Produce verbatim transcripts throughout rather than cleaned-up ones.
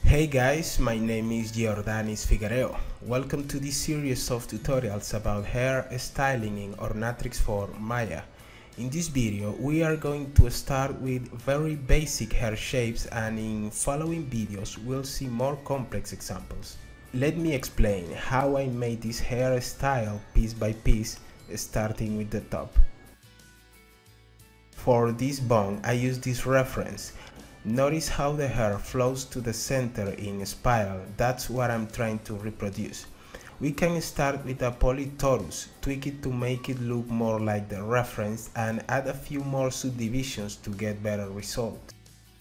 Hey guys, my name is Jeordanis Figuereo. Welcome to this series of tutorials about hair styling in Ornatrix For Maya. In this video, we are going to start with very basic hair shapes, and in following videos, we'll see more complex examples. Let me explain how I made this hairstyle piece by piece, starting with the top. For this bun, I use this reference. Notice how the hair flows to the center in a spiral. That's what I'm trying to reproduce. We can start with a polytorus, tweak it to make it look more like the reference, and add a few more subdivisions to get better results.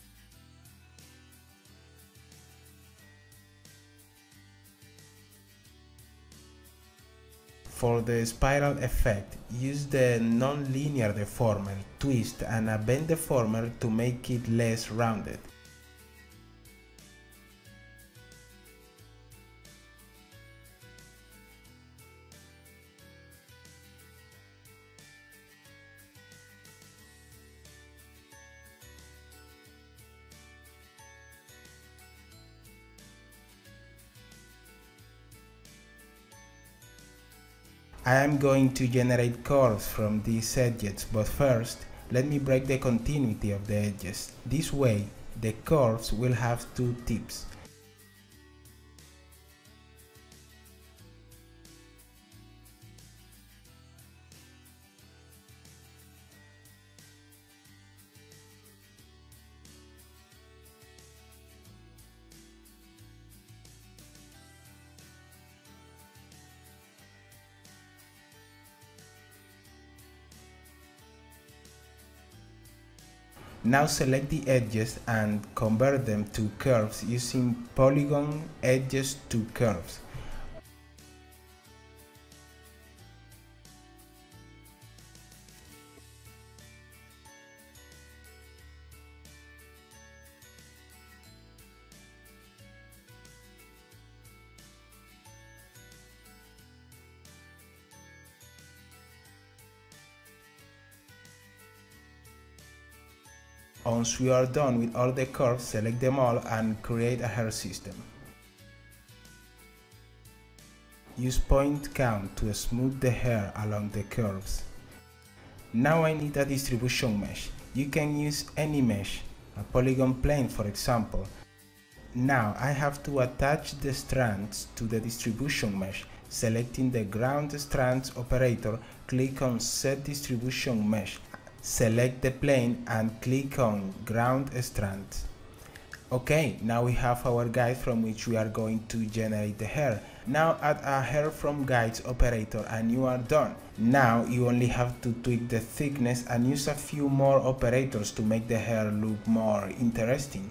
For the spiral effect, use the non-linear deformer, twist, and a bend deformer to make it less rounded. I am going to generate curves from these edges, but first, let me break the continuity of the edges. This way, the curves will have two tips. Now select the edges and convert them to curves using polygon edges to curves. Once we are done with all the curves, select them all and create a hair system. Use point count to smooth the hair along the curves. Now I need a distribution mesh. You can use any mesh, a polygon plane for example. Now I have to attach the strands to the distribution mesh. Selecting the ground strands operator, click on Set Distribution Mesh. Select the plane and click on ground strands. Okay, now we have our guide from which we are going to generate the hair. Now add a hair from guides operator and you are done. Now you only have to tweak the thickness and use a few more operators to make the hair look more interesting.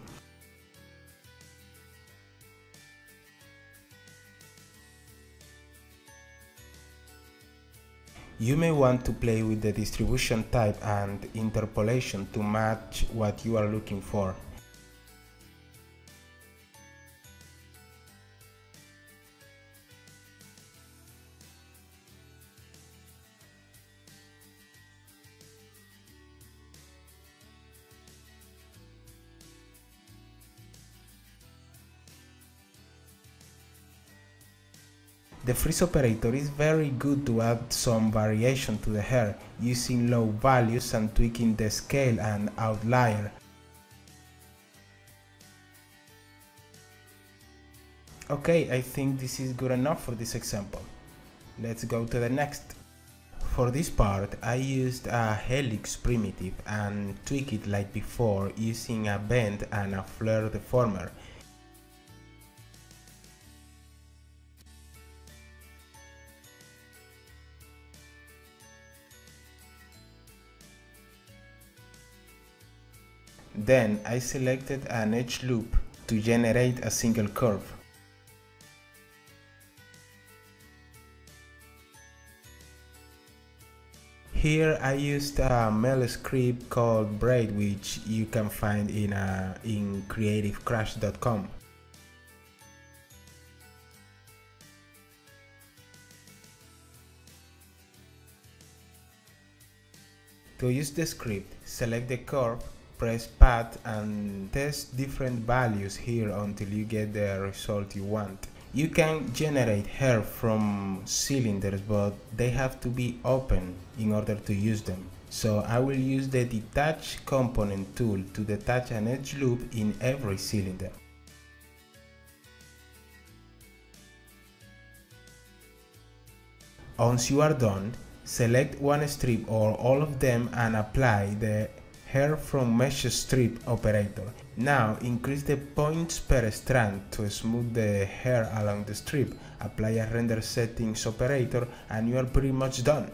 You may want to play with the distribution type and interpolation to match what you are looking for. The freeze operator is very good to add some variation to the hair, using low values and tweaking the scale and outlier. Okay, I think this is good enough for this example. Let's go to the next. For this part, I used a helix primitive and tweak it like before using a bend and a flare deformer. Then I selected an edge loop to generate a single curve. Here I used a mail script called Braids, which you can find in, a, in creative crash dot com. To use the script, select the curve press path and test different values here until you get the result you want. You can generate hair from cylinders, but they have to be open in order to use them. So I will use the detach component tool to detach an edge loop in every cylinder. Once you are done, select one strip or all of them and apply the hair from mesh strip operator. Now increase the points per strand to smooth the hair along the strip, apply a render settings operator, and you are pretty much done.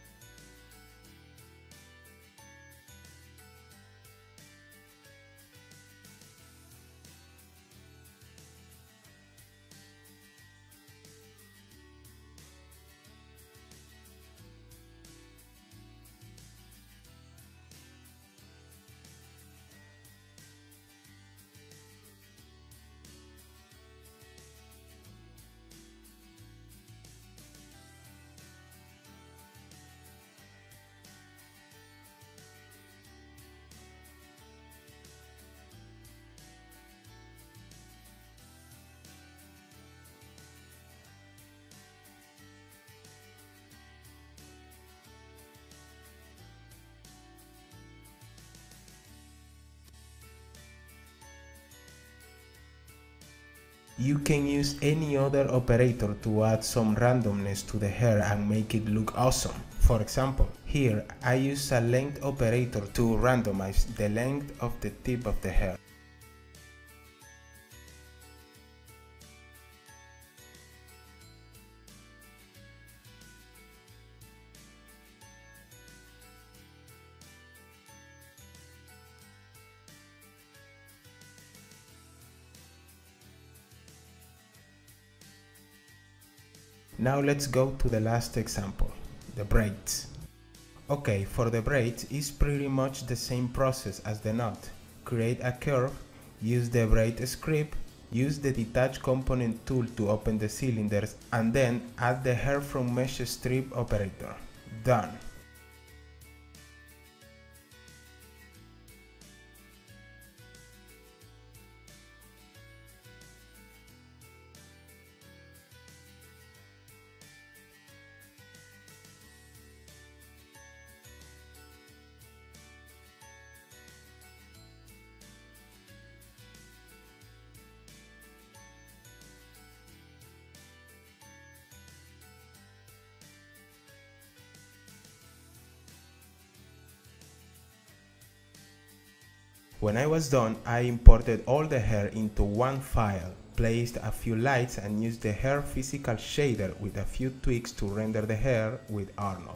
You can use any other operator to add some randomness to the hair and make it look awesome. For example, here I use a length operator to randomize the length of the tip of the hair. Now let's go to the last example, the braids. Okay, for the braids it's pretty much the same process as the knot. Create a curve, use the braid script, use the detach component tool to open the cylinders, and then add the hair from mesh strip operator. Done. When I was done, I imported all the hair into one file, placed a few lights and used the hair physical shader with a few tweaks to render the hair with Arnold.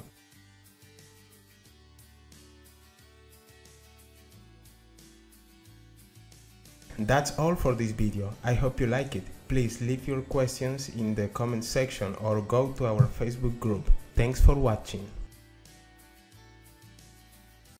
That's all for this video. I hope you like it. Please leave your questions in the comment section or go to our Facebook group. Thanks for watching.